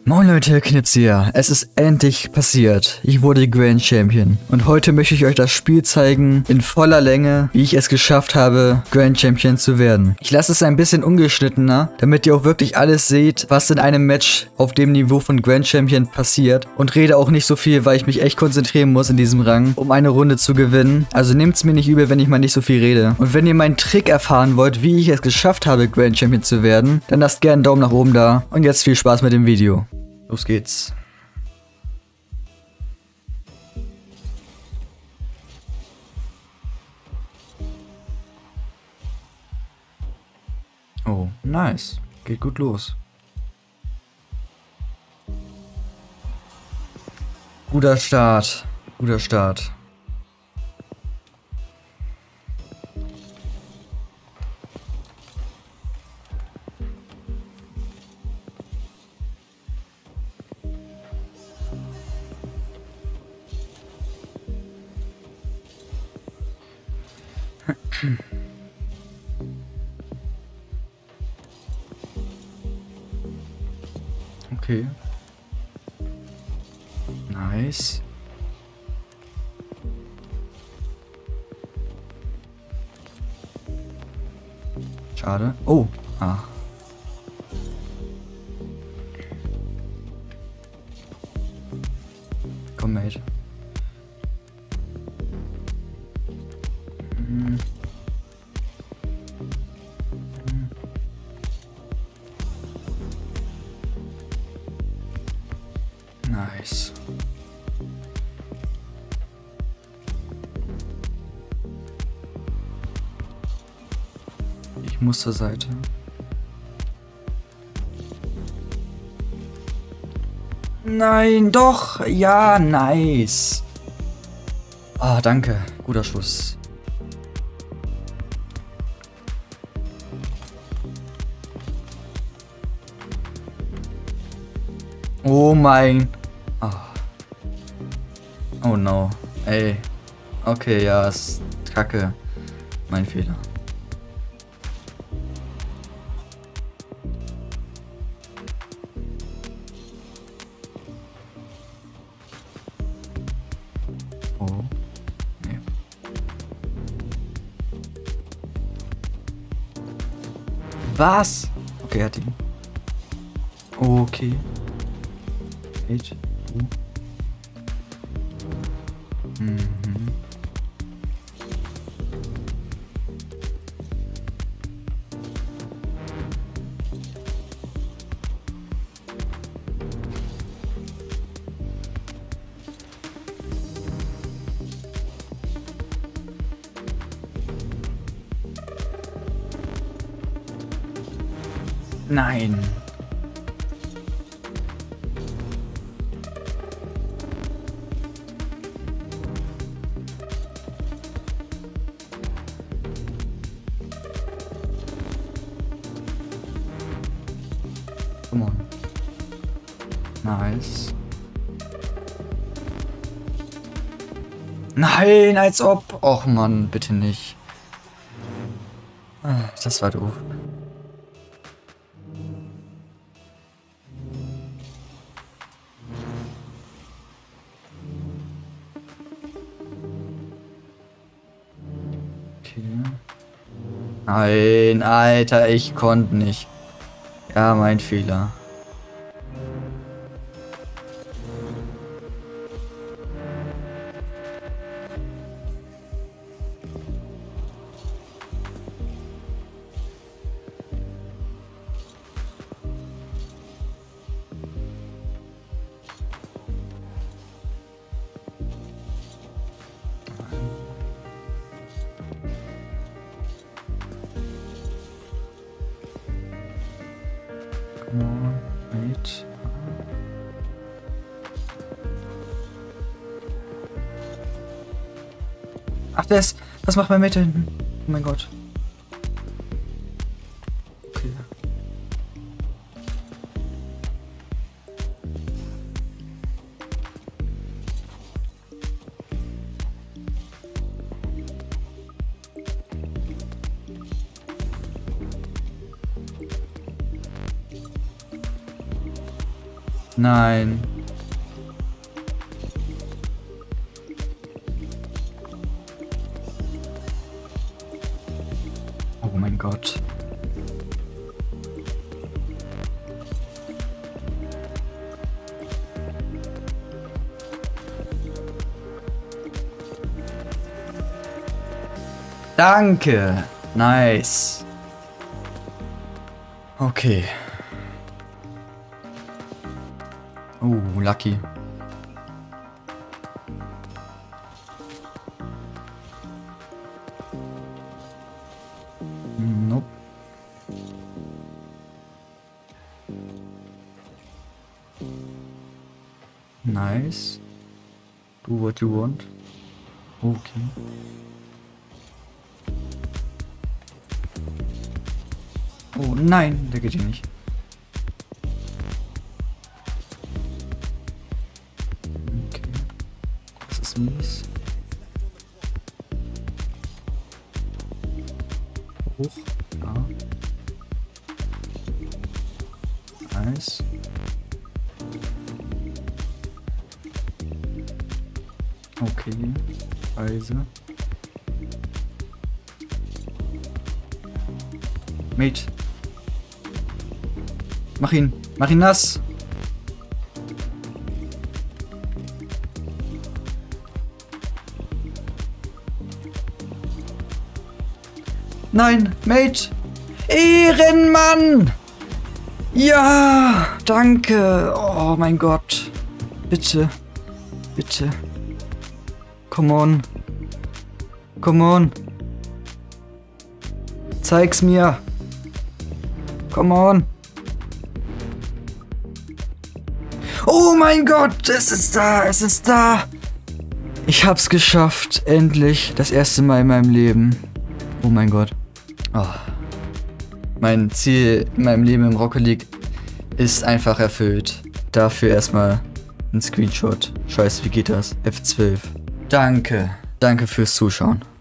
Moin Leute, Knips hier. Es ist endlich passiert. Ich wurde Grand Champion. Und heute möchte ich euch das Spiel zeigen, in voller Länge, wie ich es geschafft habe, Grand Champion zu werden. Ich lasse es ein bisschen ungeschnittener, damit ihr auch wirklich alles seht, was in einem Match auf dem Niveau von Grand Champion passiert. Und rede auch nicht so viel, weil ich mich echt konzentrieren muss in diesem Rang, um eine Runde zu gewinnen. Also nehmt es mir nicht übel, wenn ich mal nicht so viel rede. Und wenn ihr meinen Trick erfahren wollt, wie ich es geschafft habe, Grand Champion zu werden, dann lasst gerne einen Daumen nach oben da. Und jetzt viel Spaß mit dem Video. Los geht's. Oh, nice. Geht gut los. Guter Start. Guter Start. Okay. Nice. Schade. Oh. Ah. Komm, Mate. Nice. Ich muss zur Seite. Nein, doch. Ja, nice. Ah, danke. Guter Schuss. Oh mein. Oh no. Ey. Okay, ja, ist kacke. Mein Fehler. Oh. Nee. Was? Okay, er hat ihn. Okay. H. Mhm. Nein. Come on. Nice. Nein, als ob. Och Mann, bitte nicht. Das war doof. Okay. Nein, Alter, ich konnte nicht. Ja, mein Fehler. Come on, wait. Ach, das macht mein Mate hinten. Oh mein Gott. Okay. Nein. Oh mein Gott. Danke. Nice. Okay. Oh, lucky. Nope. Nice. Do what you want. Okay. Oh nein, der geht hier nicht. Okay. Das ist mies. Hoch. Ja. Nice. Okay. Weise. Mate. Mach ihn nass. Nein, Mate. Ehrenmann. Ja, danke. Oh mein Gott. Bitte. Bitte. Come on. Come on. Zeig's mir. Come on. Oh mein Gott, es ist da, es ist da. Ich hab's geschafft, endlich, das erste Mal in meinem Leben. Oh mein Gott. Oh. Mein Ziel in meinem Leben im Rocket League ist einfach erfüllt. Dafür erstmal ein Screenshot. Scheiße, wie geht das? F12. Danke. Danke fürs Zuschauen.